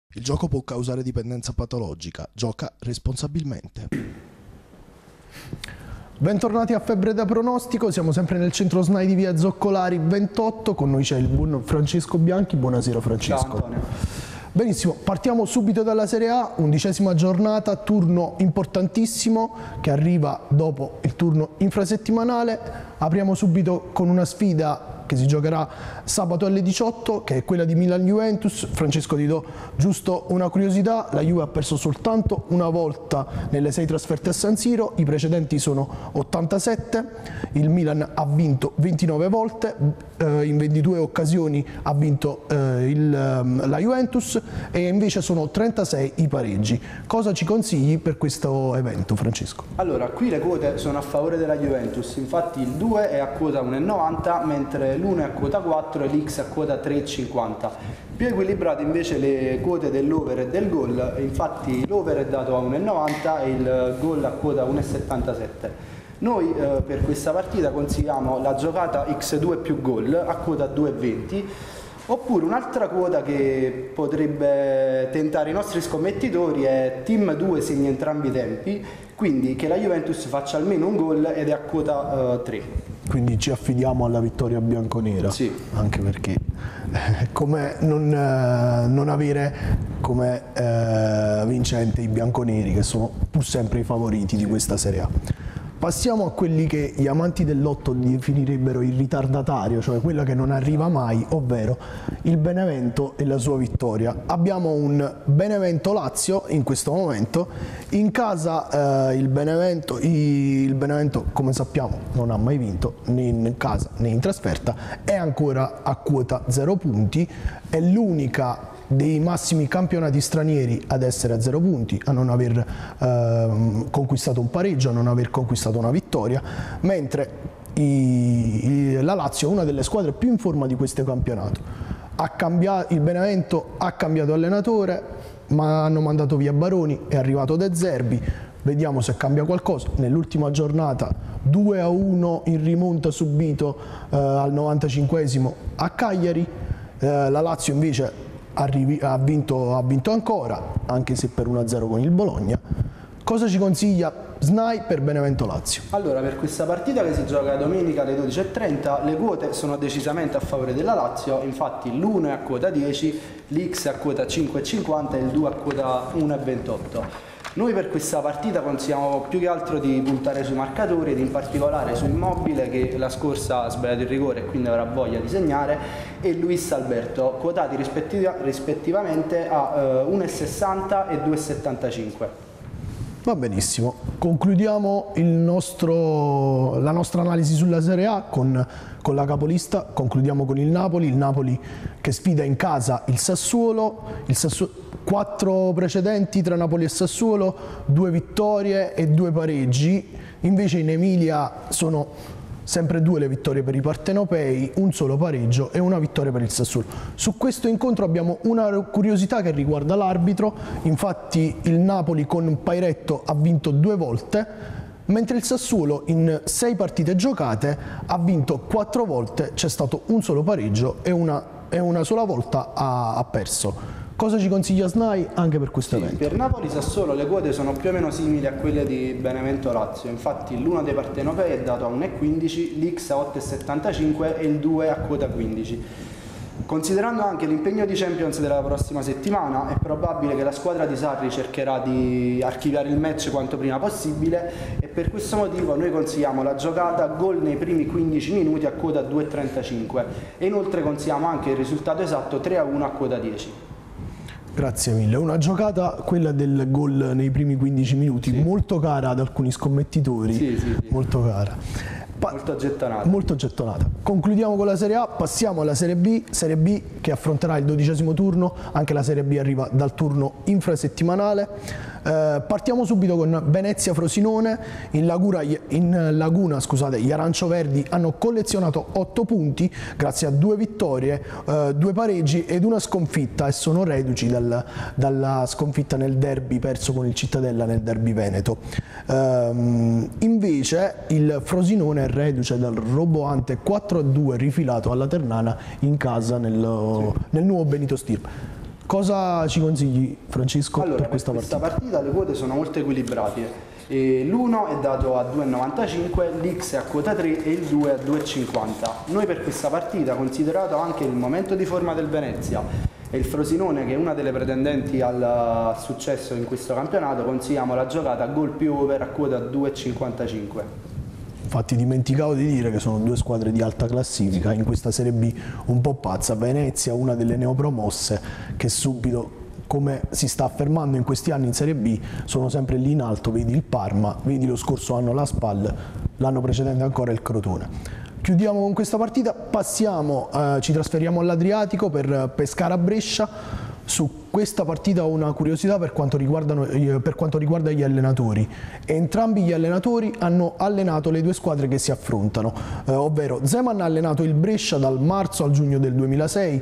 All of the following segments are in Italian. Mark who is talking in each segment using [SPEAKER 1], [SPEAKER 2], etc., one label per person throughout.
[SPEAKER 1] Il gioco può causare dipendenza patologica. Gioca responsabilmente.
[SPEAKER 2] Bentornati a Febbre da Pronostico, siamo sempre nel centro SNAI di via Zoccolari 28, con noi c'è il buon Francesco Bianchi. Buonasera Francesco.
[SPEAKER 3] Ciao Antonio.
[SPEAKER 2] Benissimo, partiamo subito dalla Serie A, 11ª giornata, turno importantissimo che arriva dopo il turno infrasettimanale. Apriamo subito con una sfida che si giocherà sabato alle 18, che è quella di Milan-Juventus. Francesco, ti do giusto una curiosità: la Juve ha perso soltanto una volta nelle 6 trasferte a San Siro, i precedenti sono 87, il Milan ha vinto 29 volte, in 22 occasioni ha vinto la Juventus, e invece sono 36 i pareggi. Cosa ci consigli per questo evento, Francesco?
[SPEAKER 3] Allora, qui le quote sono a favore della Juventus, infatti il 2 è a quota 1,90, mentre l'1 è a quota 4 e l'X a quota 3,50. Più equilibrate invece le quote dell'over e del gol, infatti l'over è dato a 1,90 e il gol a quota 1,77. Noi per questa partita consigliamo la giocata X2 più gol a quota 2,20, oppure un'altra quota che potrebbe tentare i nostri scommettitori è Team 2 segna entrambi i tempi, quindi che la Juventus faccia almeno un gol, ed è a quota 3.
[SPEAKER 2] Quindi ci affidiamo alla vittoria bianconera,
[SPEAKER 3] sì,
[SPEAKER 2] anche perché come non avere come vincente i bianconeri, che sono pur sempre i favoriti di questa Serie A. Passiamo a quelli che gli amanti del lotto definirebbero il ritardatario, cioè quella che non arriva mai, ovvero il Benevento e la sua vittoria. Abbiamo un Benevento-Lazio in questo momento. In casa il Benevento, come sappiamo, non ha mai vinto né in casa né in trasferta, è ancora a quota 0 punti, è l'unica dei massimi campionati stranieri ad essere a 0 punti, a non aver conquistato un pareggio, a non aver conquistato una vittoria, mentre la Lazio è una delle squadre più in forma di questo campionato. Il Benevento ha cambiato allenatore, ma hanno mandato via Baroni, è arrivato De Zerbi. Vediamo se cambia qualcosa. Nell'ultima giornata 2-1 in rimonta subito al 95esimo a Cagliari. La Lazio invece ha vinto ancora, anche se per 1-0 con il Bologna. Cosa ci consiglia SNAI per Benevento-Lazio?
[SPEAKER 3] Allora, per questa partita che si gioca domenica alle 12:30, le quote sono decisamente a favore della Lazio, infatti l'1 è a quota 10, l'X è a quota 5,50 e il 2 a quota 1,28. Noi per questa partita consigliamo più che altro di puntare sui marcatori, ed in particolare su Immobile, che la scorsa ha sbagliato il rigore e quindi avrà voglia di segnare, e Luis Alberto, quotati rispettivamente a 1,60 e 2,75.
[SPEAKER 2] Va benissimo, concludiamo la nostra analisi sulla Serie A con la capolista. Concludiamo con il Napoli che sfida in casa il Sassuolo. 4 precedenti tra Napoli e Sassuolo, 2 vittorie e 2 pareggi. Invece in Emilia sono sempre 2 le vittorie per i partenopei, un solo pareggio e una vittoria per il Sassuolo. Su questo incontro abbiamo una curiosità che riguarda l'arbitro. Infatti il Napoli con Pairetto ha vinto 2 volte, mentre il Sassuolo in 6 partite giocate ha vinto 4 volte, c'è stato un solo pareggio e una sola volta ha perso. Cosa ci consiglia SNAI anche per questo evento?
[SPEAKER 3] Per Napoli-Sassuolo le quote sono più o meno simili a quelle di Benevento-Lazio, infatti l'1 dei partenopei è dato a 1,15, l'X a 8,75 e il 2 a quota 15. Considerando anche l'impegno di Champions della prossima settimana, è probabile che la squadra di Sarri cercherà di archiviare il match quanto prima possibile, e per questo motivo noi consigliamo la giocata gol nei primi 15 minuti a quota 2,35, e inoltre consigliamo anche il risultato esatto 3-1 a quota 10.
[SPEAKER 2] Grazie mille, una giocata, quella del gol nei primi 15 minuti, sì, molto cara ad alcuni scommettitori,
[SPEAKER 3] sì.
[SPEAKER 2] Molto cara. Molto gettonata. Concludiamo con la Serie A, passiamo alla Serie B che affronterà il 12° turno. Anche la Serie B arriva dal turno infrasettimanale. Partiamo subito con Venezia-Frosinone. In Laguna, gli arancio-verdi hanno collezionato 8 punti grazie a 2 vittorie, 2 pareggi ed una sconfitta, e sono reduci dalla sconfitta nel derby perso con il Cittadella nel derby veneto. Invece il Frosinone è reduce dal roboante 4-2 rifilato alla Ternana in casa nel nuovo Benito Stirpe. Cosa ci consigli, Francesco,
[SPEAKER 3] Allora,
[SPEAKER 2] per questa partita?
[SPEAKER 3] questa partita le quote sono molto equilibrate. L'1 è dato a 2,95, l'X è a quota 3 e il 2 a 2,50. Noi per questa partita, considerato anche il momento di forma del Venezia e il Frosinone, che è una delle pretendenti al successo in questo campionato, consigliamo la giocata a gol più over a quota 2,55.
[SPEAKER 2] Infatti dimenticavo di dire che sono due squadre di alta classifica in questa Serie B un po' pazza. Venezia, una delle neopromosse, che subito, come si sta affermando in questi anni in Serie B, sono sempre lì in alto. Vedi il Parma, vedi lo scorso anno la SPAL, l'anno precedente ancora il Crotone. Chiudiamo con questa partita, passiamo, ci trasferiamo all'Adriatico per Pescara-Brescia. Su questa partita ho una curiosità per quanto riguarda gli allenatori. Entrambi gli allenatori hanno allenato le due squadre che si affrontano, ovvero Zeman ha allenato il Brescia dal marzo al giugno del 2006,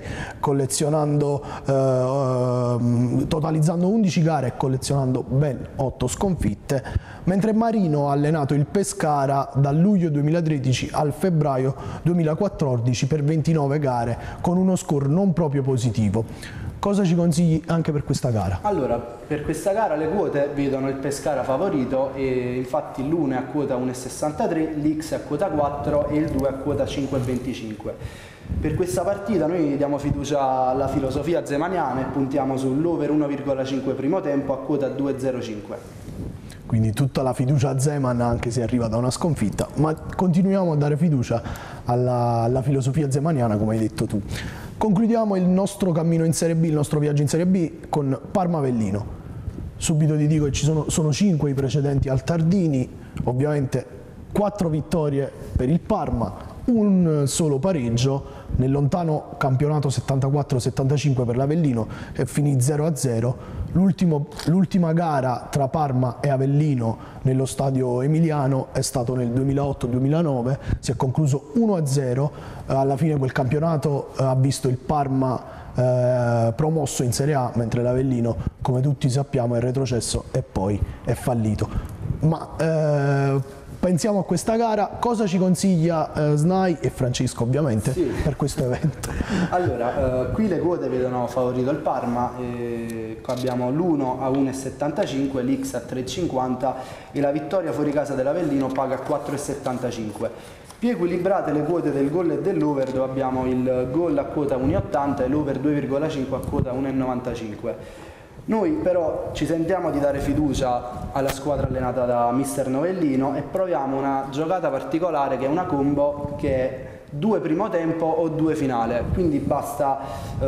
[SPEAKER 2] totalizzando 11 gare e collezionando ben 8 sconfitte, mentre Marino ha allenato il Pescara dal luglio 2013 al febbraio 2014 per 29 gare con uno score non proprio positivo. Cosa ci consigli anche per questa gara?
[SPEAKER 3] Allora, per questa gara le quote vedono il Pescara favorito e infatti l'1 è a quota 1,63, l'X è a quota 4 e il 2 è a quota 5,25. Per questa partita noi diamo fiducia alla filosofia zemaniana e puntiamo sull'over 1,5 primo tempo a quota 2,05.
[SPEAKER 2] Quindi tutta la fiducia a Zeman, anche se arriva da una sconfitta, ma continuiamo a dare fiducia alla filosofia zemaniana, come hai detto tu. Concludiamo il nostro cammino in Serie B, il nostro viaggio in Serie B con Parma-Avellino. Subito ti dico che sono 5 i precedenti al Tardini, ovviamente 4 vittorie per il Parma, un solo pareggio nel lontano campionato 74-75 per l'Avellino e finì 0-0. L'ultima gara tra Parma e Avellino nello stadio emiliano è stato nel 2008-2009, si è concluso 1-0, alla fine quel campionato ha visto il Parma promosso in Serie A, mentre l'Avellino, come tutti sappiamo, è retrocesso e poi è fallito. Ma pensiamo a questa gara, cosa ci consiglia Snai e Francesco ovviamente per questo evento?
[SPEAKER 3] Allora, qui le quote vedono favorito il Parma, abbiamo l'1 a 1,75, l'X a 3,50 e la vittoria fuori casa dell'Avellino paga a 4,75. Più equilibrate le quote del gol e dell'over, dove abbiamo il gol a quota 1,80 e l'over 2,5 a quota 1,95. Noi però ci sentiamo di dare fiducia alla squadra allenata da mister Novellino e proviamo una giocata particolare che è una combo che è 2 primo tempo o 2 finale, quindi basta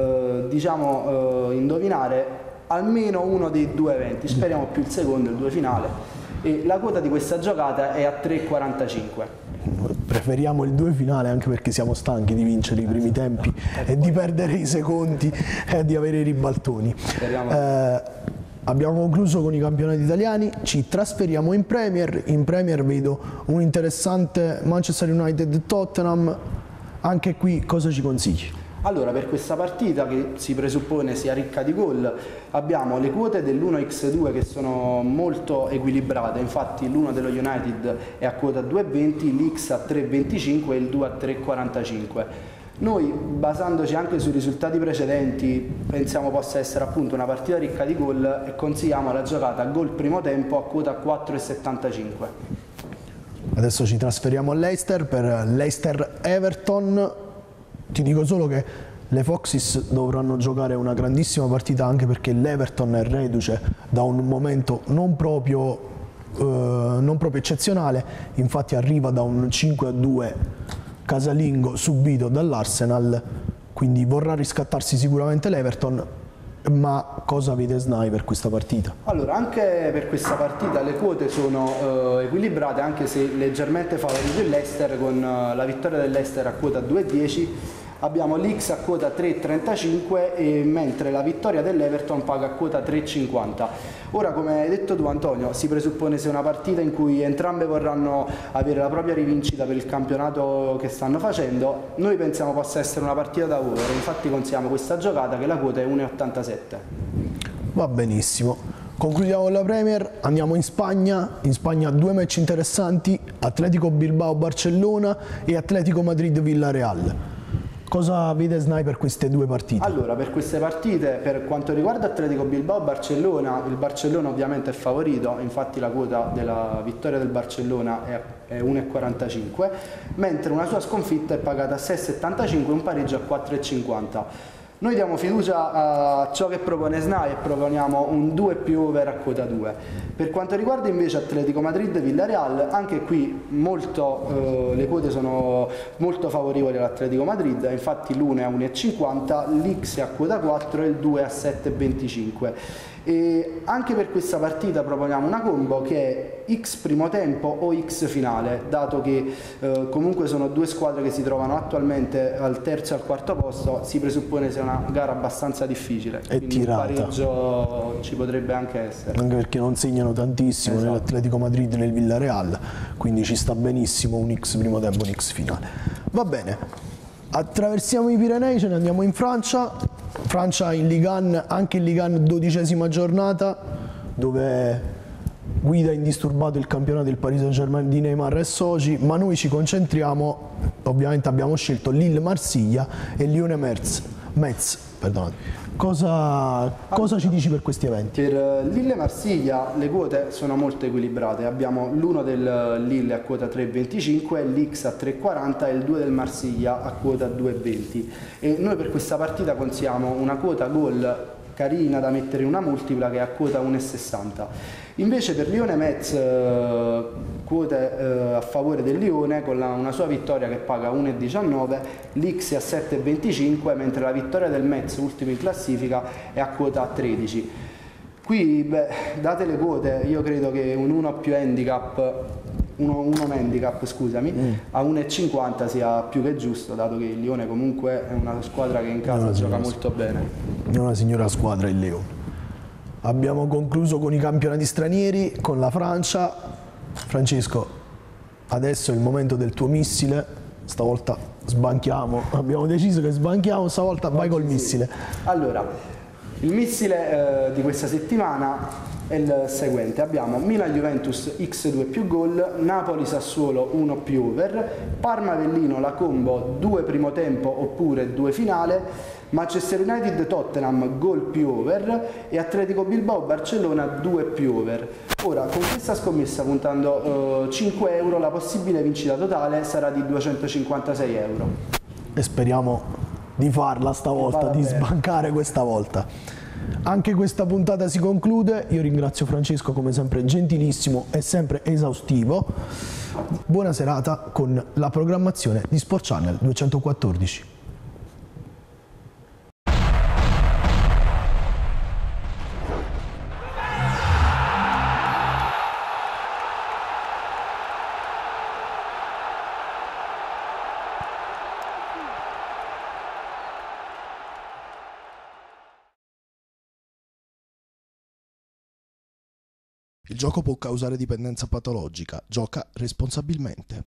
[SPEAKER 3] indovinare almeno uno dei due eventi, speriamo più il secondo, il 2 finale, e la quota di questa giocata è a 3,45.
[SPEAKER 2] Preferiamo il 2 finale anche perché siamo stanchi di vincere i primi tempi e di perdere i secondi e di avere i ribaltoni. Abbiamo concluso con i campionati italiani, ci trasferiamo in Premier vedo un interessante Manchester United-Tottenham, anche qui cosa ci consigli?
[SPEAKER 3] Allora, per questa partita, che si presuppone sia ricca di gol, abbiamo le quote dell'1x2 che sono molto equilibrate, infatti l'1 dello United è a quota 2,20, l'X a 3,25 e il 2 a 3,45. Noi, basandoci anche sui risultati precedenti, pensiamo possa essere appunto una partita ricca di gol e consigliamo la giocata a gol primo tempo a quota 4,75.
[SPEAKER 2] Adesso ci trasferiamo all'Leicester per Leicester-Everton. Ti dico solo che le Foxes dovranno giocare una grandissima partita, anche perché l'Everton è reduce da un momento non proprio eccezionale, infatti arriva da un 5-2 casalingo subito dall'Arsenal, quindi vorrà riscattarsi sicuramente l'Everton. Ma cosa vede Snai per questa partita?
[SPEAKER 3] Allora, anche per questa partita le quote sono equilibrate, anche se leggermente favorito il Leicester, con la vittoria del Leicester a quota 2,10. Abbiamo l'X a quota 3,35 mentre la vittoria dell'Everton paga a quota 3,50. Ora, come hai detto tu Antonio, si presuppone sia una partita in cui entrambe vorranno avere la propria rivincita per il campionato che stanno facendo. Noi pensiamo possa essere una partita da over, infatti consigliamo questa giocata che la quota è 1,87.
[SPEAKER 2] Va benissimo. Concludiamo con la Premier, andiamo in Spagna 2 match interessanti, Atletico Bilbao-Barcellona e Atletico Madrid-Villarreal. Cosa vede SNAI per queste due partite?
[SPEAKER 3] Allora, per queste partite, per quanto riguarda Atletico Bilbao-Barcellona, il Barcellona ovviamente è favorito, infatti la quota della vittoria del Barcellona è 1,45, mentre una sua sconfitta è pagata a 6,75 e un pareggio a 4,50. Noi diamo fiducia a ciò che propone SNAI e proponiamo un 2 più over a quota 2. Per quanto riguarda invece Atletico Madrid-Villarreal, anche qui le quote sono molto favorevoli all'Atletico Madrid, infatti l'1 è a 1,50, l'X è a quota 4 e il 2 è a 7,25. E anche per questa partita proponiamo una combo che è X primo tempo o X finale, dato che comunque sono due squadre che si trovano attualmente al terzo e al quarto posto, si presuppone sia una gara abbastanza difficile,
[SPEAKER 2] è
[SPEAKER 3] quindi
[SPEAKER 2] tirata.
[SPEAKER 3] Un pareggio ci potrebbe anche essere,
[SPEAKER 2] anche perché non segnano tantissimo, esatto, nell'Atletico Madrid e nel Villarreal, quindi ci sta benissimo un X primo tempo, un X finale. Va bene, attraversiamo i Pirenei, ce ne andiamo in Francia in Ligue 1, anche in Ligue 1 12ª giornata, dove guida indisturbato il campionato del Paris Saint-Germain di Neymar e soci, ma noi ci concentriamo, ovviamente abbiamo scelto Lille-Marsiglia e Lione-Metz. Cosa ci dici per questi eventi?
[SPEAKER 3] Per Lille-Marsiglia le quote sono molto equilibrate, abbiamo l'1 del Lille a quota 3,25, l'X a 3,40 e il 2 del Marsiglia a quota 2,20, e noi per questa partita consigliamo una quota gol carina da mettere in una multipla che è a quota 1,60. Invece per Lione-Metz quote a favore del Lione con una sua vittoria che paga 1,19, l'X è a 7,25, mentre la vittoria del Metz, ultimo in classifica, è a quota 13. Qui, date le quote, io credo che un 1 più handicap, a 1,50 sia più che giusto, dato che il Lione comunque è una squadra che in casa gioca molto bene.
[SPEAKER 2] È una signora squadra il Lione. Abbiamo concluso con i campionati stranieri, con la Francia. Francesco, adesso è il momento del tuo missile, stavolta sbanchiamo, abbiamo deciso che sbanchiamo, stavolta vai col missile.
[SPEAKER 3] Allora, il missile di questa settimana è il seguente: abbiamo Milan-Juventus x2 più gol, Napoli-Sassuolo 1 più over, Parma-Avellino la combo 2 primo tempo oppure 2 finale, Manchester United-Tottenham gol più over e Atletico Bilbao-Barcellona 2 più over. Ora, con questa scommessa, puntando 5 euro, la possibile vincita totale sarà di 256 euro.
[SPEAKER 2] E speriamo di farla stavolta, di sbancare questa volta. Anche questa puntata si conclude, io ringrazio Francesco come sempre gentilissimo e sempre esaustivo. Buona serata con la programmazione di Sport Channel 214.
[SPEAKER 1] Il gioco può causare dipendenza patologica. Gioca responsabilmente.